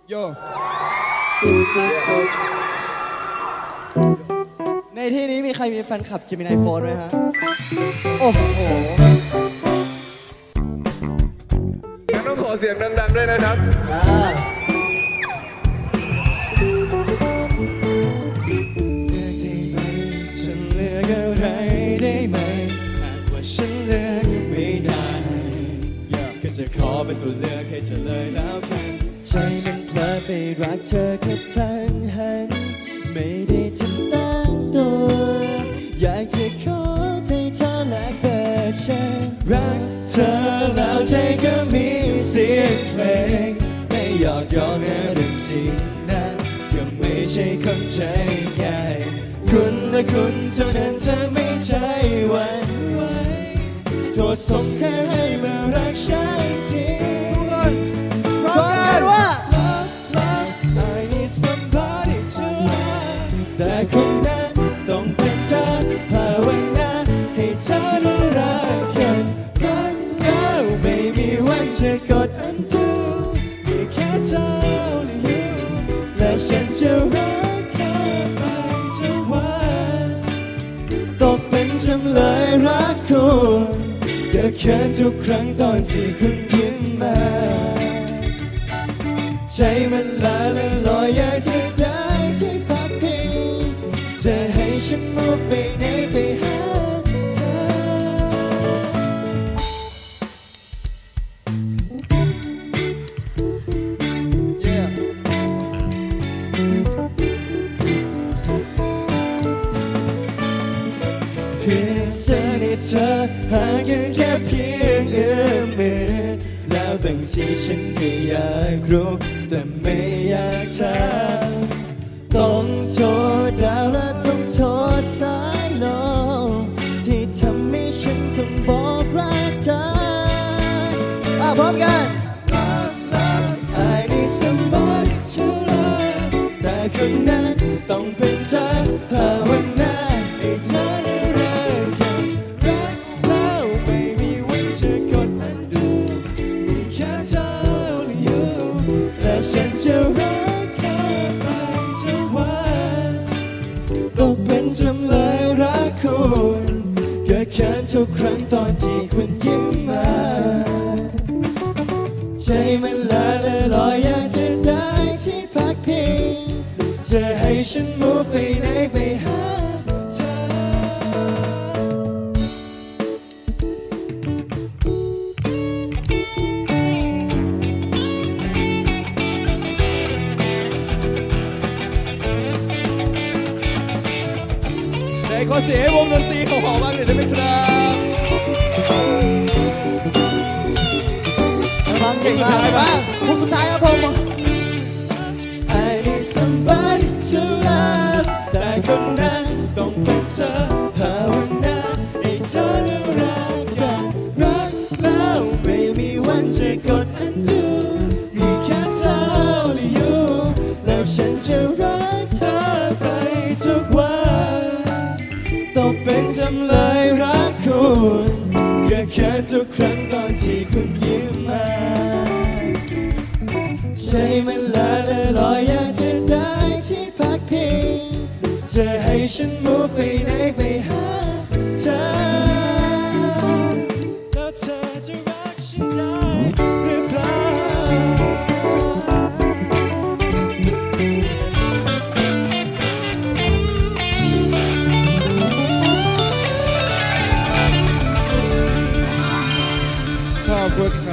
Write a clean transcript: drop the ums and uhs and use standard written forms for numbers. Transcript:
โยในที่นี้มีใครมีแฟนคลับจิมินายโฟนไหมฮะโอ้โหงั้นต้องขอเสียงดังๆด้วยนะครับฉันเลือกอะไรได้ไหมหากว่าฉันเลือกไม่ได้ก็จะขอเป็นตัวเลือกให้เธอเลยแล้วกันใจมันเพลิดไปรักเธอแค่ทันหันไม่ได้ทำตั้งตัวอยากจะขอให้เธอแลกเบอร์ฉันรักเธอแล้วใจก็มีเสียงเพลงไม่หยอกย้อนแค่เรื่องจริงนะก็ไม่ใช่คนใจง่ายคุณและคุณเท่านั้นเธอไม่ใช่วันไหวโปรดส่งเธอให้มารักฉันทีพร้อมกันว่า I need somebody to love แต่คนนั้นต้องเป็นเธอภาวนาให้เธอได้รักกันรักแล้วไม่มีวันจะกด undo มีแค่เธอและอยู่และฉันจะรักเธอไปทุกวันตกเป็นจำเลยรักคุณก็แค่ทุกครั้งตอนที่คุณยิ้มมาใจมันละลอยอยากจะได้ที่พักพิงจะให้ฉันมุ่งไปไหนไปหาเธอเพียงสนิทเธอห่างกันแค่เพียงเอื้อมมือแล้วบางทีฉันก็อยากรู้แต่ไม่อยากถามต้องโทษดาวและต้องโทษสายลมที่ทำให้ฉันต้องบอกรักเธอพร้อมกัน I need somebody to love แต่คนนั้นต้องเป็นเธอภาวนาให้เธอได้รักกันรักแล้วไม่มีวันจะกด undo มีแค่เธอและอยู่และฉันจะรักเธอไปทุกวันตกเป็นจำเลยรักคุณก็แค่ทุกครั้งตอนที่คุณยิ้มมาใจมันละลอยอยากจะได้ที่พักพิงจะให้ฉันมุ่งไปไหนไปหาเธอได้ขอเสียงวงดนตรีของหอบ้างหน่อยได้ไหมครับเก่งมากบ้างมุกสุดท้ายครับผม I need somebody to love แต่คนนั้นต้องเป็นเธอภาวนาให้เธอได้รักกันรักแล้วไม่มีวันจะกด undo มีแค่เธอและอยู่แล้วฉันจะรักเธอไปทุกวันต้องเป็นจำเลยรักคุณก็แค่ทุกครั้งตอนที่คุณยิ้มมาใจมันละลอยอยากจะได้ที่พักพิงจะให้ฉันมุ่งไปไหนไปหาเธอแล้วเธอจะรักฉันได้หรือเปล่าขอบคุณ